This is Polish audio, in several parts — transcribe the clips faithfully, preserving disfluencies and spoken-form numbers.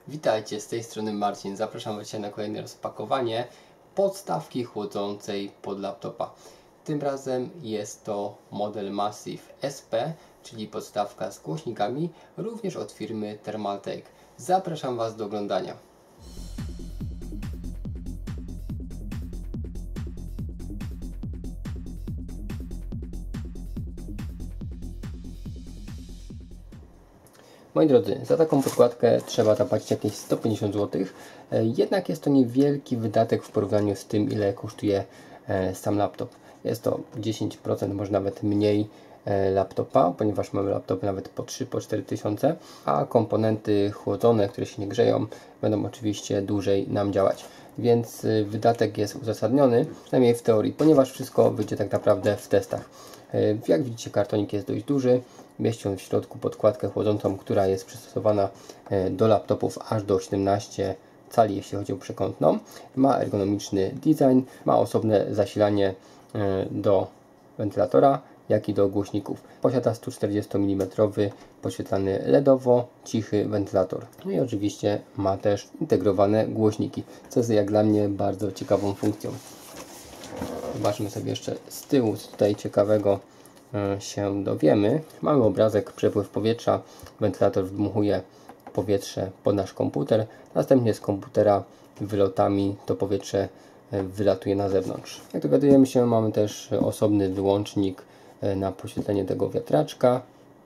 Witajcie, z tej strony Marcin. Zapraszam Was dzisiaj na kolejne rozpakowanie podstawki chłodzącej pod laptopa. Tym razem jest to model Massive S P, czyli podstawka z głośnikami, również od firmy Thermaltake. Zapraszam Was do oglądania. Moi drodzy, za taką podkładkę trzeba zapłacić jakieś sto pięćdziesiąt złotych, jednak jest to niewielki wydatek w porównaniu z tym, ile kosztuje sam laptop. Jest to dziesięć procent, może nawet mniej laptopa, ponieważ mamy laptopy nawet po trzy po cztery tysiące, a komponenty chłodzone, które się nie grzeją, będą oczywiście dłużej nam działać. Więc wydatek jest uzasadniony, przynajmniej w teorii, ponieważ wszystko wyjdzie tak naprawdę w testach. Jak widzicie, kartonik jest dość duży. Mieści on w środku podkładkę chłodzącą, która jest przystosowana do laptopów aż do siedemnaście cali, jeśli chodzi o przekątną. Ma ergonomiczny design, ma osobne zasilanie do wentylatora, jak i do głośników. Posiada sto czterdzieści milimetrów podświetlany LEDowo, cichy wentylator. No i oczywiście ma też integrowane głośniki, co jest jak dla mnie bardzo ciekawą funkcją. Zobaczmy sobie jeszcze z tyłu, co tutaj ciekawego się dowiemy. Mamy obrazek, przepływ powietrza, wentylator wdmuchuje powietrze pod nasz komputer, następnie z komputera wylotami to powietrze wylatuje na zewnątrz. Jak dowiadujemy się, mamy też osobny wyłącznik na podświetlenie tego wiatraczka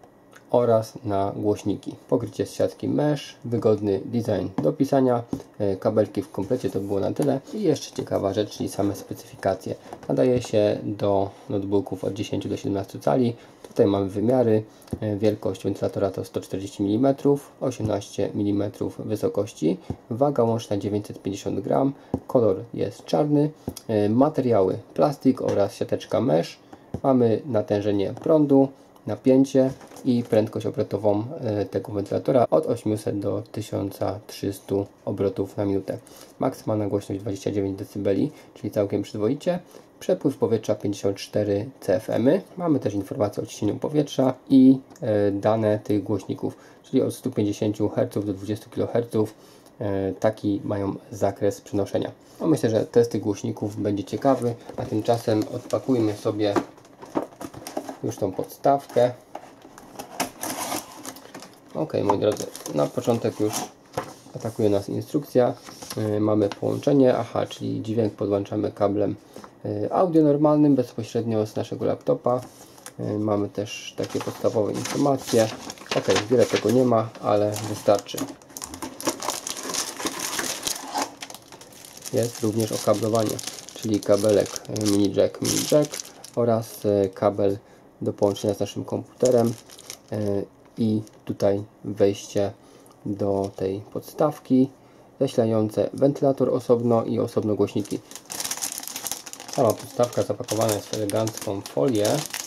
oraz na głośniki. Pokrycie z siatki mesh, wygodny design do pisania, kabelki w komplecie, to było na tyle. I jeszcze ciekawa rzecz, czyli same specyfikacje. Nadaje się do notebooków od dziesięciu do siedemnastu cali. Tutaj mamy wymiary. Wielkość wentylatora to sto czterdzieści milimetrów, osiemnaście milimetrów wysokości. Waga łączna dziewięćset pięćdziesiąt gramów. Kolor jest czarny. Materiały plastik oraz siateczka mesh. Mamy natężenie prądu, napięcie i prędkość obrotową tego wentylatora od osiemset do tysiąc trzysta obrotów na minutę. Maksymalna głośność dwadzieścia dziewięć decybeli, czyli całkiem przyzwoicie. Przepływ powietrza pięćdziesiąt cztery C F M. Mamy też informacje o ciśnieniu powietrza i dane tych głośników, czyli od stu pięćdziesięciu herców do dwudziestu kiloherców. Taki mają zakres przenoszenia. No myślę, że test tych głośników będzie ciekawy, a tymczasem odpakujmy sobie już tą podstawkę. Ok, moi drodzy, na początek już atakuje nas instrukcja. Yy, mamy połączenie, aha, czyli dźwięk podłączamy kablem yy, audio normalnym bezpośrednio z naszego laptopa. Yy, mamy też takie podstawowe informacje. Ok, wiele tego nie ma, ale wystarczy. Jest również okablowanie, czyli kabelek mini jack, mini jack oraz yy, kabel do połączenia z naszym komputerem i tutaj wejście do tej podstawki, zasilające wentylator osobno i osobno głośniki. Sama podstawka zapakowana jest w elegancką folię.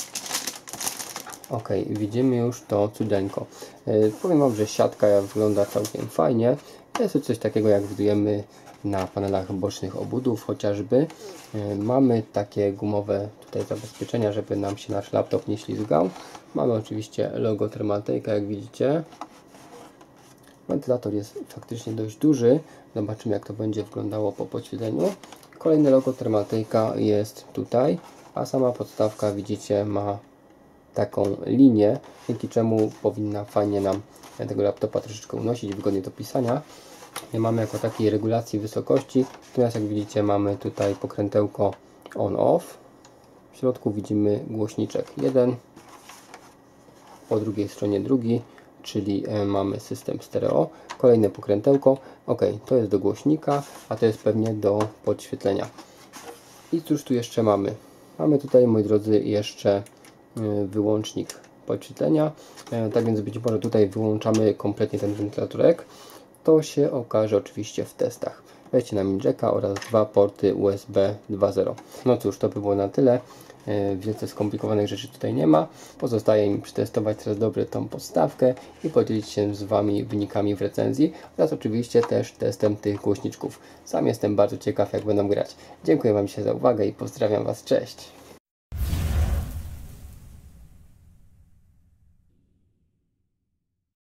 Ok, widzimy już to cudeńko. Powiem Wam, że siatka wygląda całkiem fajnie. Jest to coś takiego, jak widujemy na panelach bocznych obudów chociażby. Mamy takie gumowe tutaj zabezpieczenia, żeby nam się nasz laptop nie ślizgał. Mamy oczywiście logo Thermaltake'a, jak widzicie. Wentylator jest faktycznie dość duży. Zobaczymy, jak to będzie wyglądało po podświetleniu. Kolejne logo Thermaltake'a jest tutaj, a sama podstawka, widzicie, ma taką linię, dzięki czemu powinna fajnie nam tego laptopa troszeczkę unosić, wygodnie do pisania. Nie mamy jako takiej regulacji wysokości, natomiast jak widzicie, mamy tutaj pokrętełko on-off. W środku widzimy głośniczek jeden, po drugiej stronie drugi, czyli mamy system stereo. Kolejne pokrętełko, ok, to jest do głośnika, a to jest pewnie do podświetlenia. I cóż tu jeszcze mamy? Mamy tutaj, moi drodzy, jeszcze wyłącznik podświetlenia, tak więc być może tutaj wyłączamy kompletnie ten wentylatorek. To się okaże oczywiście w testach. Wejdźcie na mini jacka oraz dwa porty U S B dwa zero. No cóż, to by było na tyle. Wielce skomplikowanych rzeczy tutaj nie ma. Pozostaje mi przetestować teraz dobrze tą podstawkę i podzielić się z Wami wynikami w recenzji oraz oczywiście też testem tych głośniczków. Sam jestem bardzo ciekaw, jak będą grać. Dziękuję Wam dzisiaj za uwagę i pozdrawiam Was. Cześć!